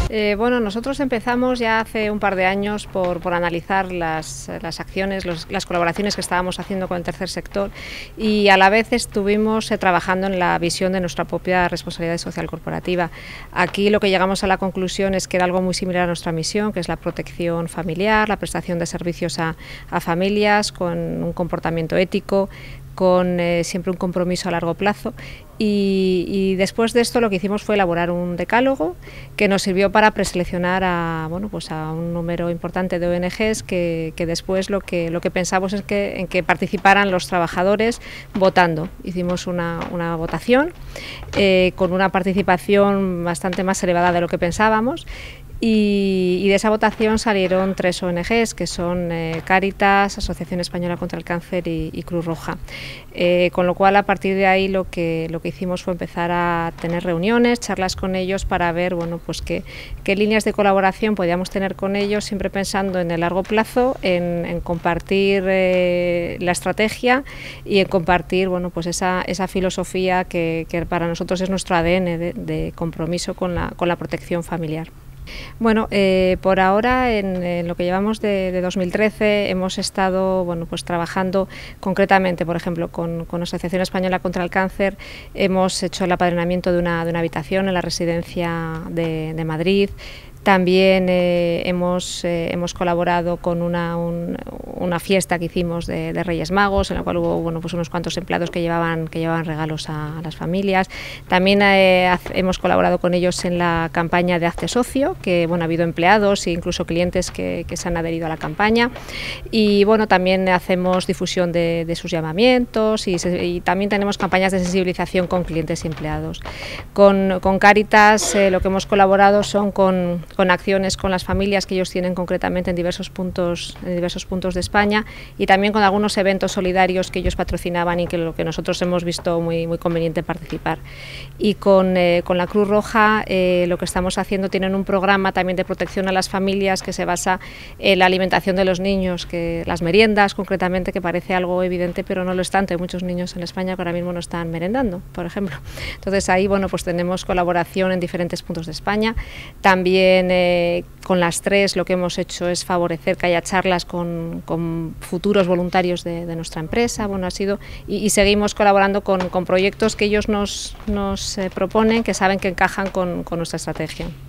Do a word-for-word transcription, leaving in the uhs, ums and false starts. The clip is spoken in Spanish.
Eh, bueno, nosotros empezamos ya hace un par de años por, por analizar las, las acciones, los, las colaboraciones que estábamos haciendo con el tercer sector y a la vez estuvimos eh, trabajando en la visión de nuestra propia responsabilidad social corporativa. Aquí lo que llegamos a la conclusión es que era algo muy similar a nuestra misión, que es la protección familiar, la prestación de servicios a, a familias con un comportamiento ético, con eh, siempre un compromiso a largo plazo y, y después de esto lo que hicimos fue elaborar un decálogo que nos sirvió para preseleccionar a, bueno, pues a un número importante de O N Ges que, que después lo que, lo que pensamos es que, en que participaran los trabajadores votando. Hicimos una, una votación eh, con una participación bastante más elevada de lo que pensábamos. Y, y de esa votación salieron tres O N Ges, que son eh, Cáritas, Asociación Española contra el Cáncer y, y Cruz Roja. Eh, con lo cual, a partir de ahí, lo que, lo que hicimos fue empezar a tener reuniones, charlas con ellos para ver bueno, pues qué, qué líneas de colaboración podíamos tener con ellos, siempre pensando en el largo plazo, en, en compartir eh, la estrategia y en compartir bueno, pues esa, esa filosofía que, que para nosotros es nuestro A D N de, de compromiso con la, con la protección familiar. Bueno, eh, por ahora, en, en lo que llevamos de, de dos mil trece, hemos estado bueno, pues, trabajando concretamente, por ejemplo, con, con la Asociación Española contra el Cáncer. Hemos hecho el apadrinamiento de una, de una habitación en la residencia de, de Madrid. También eh, hemos, eh, hemos colaborado con una, un, una fiesta que hicimos de, de Reyes Magos, en la cual hubo bueno, pues unos cuantos empleados que llevaban, que llevaban regalos a, a las familias. También eh, hemos colaborado con ellos en la campaña de Hazte Socio, que bueno, ha habido empleados e incluso clientes que, que se han adherido a la campaña. Y bueno, también hacemos difusión de, de sus llamamientos y, se, y también tenemos campañas de sensibilización con clientes y empleados. Con, con Cáritas eh, lo que hemos colaborado son con con acciones con las familias que ellos tienen concretamente en diversos puntos, en diversos puntos de España y también con algunos eventos solidarios que ellos patrocinaban y que lo que nosotros hemos visto muy, muy conveniente participar. Y con, eh, con la Cruz Roja eh, lo que estamos haciendo, tienen un programa también de protección a las familias que se basa en la alimentación de los niños, que las meriendas concretamente, que parece algo evidente pero no lo es tanto. Hay muchos niños en España que ahora mismo no están merendando, por ejemplo. Entonces ahí bueno, pues tenemos colaboración en diferentes puntos de España. También Eh, con las tres lo que hemos hecho es favorecer que haya charlas con, con futuros voluntarios de, de nuestra empresa. Bueno, ha sido y, y seguimos colaborando con, con proyectos que ellos nos, nos eh, proponen, que saben que encajan con, con nuestra estrategia.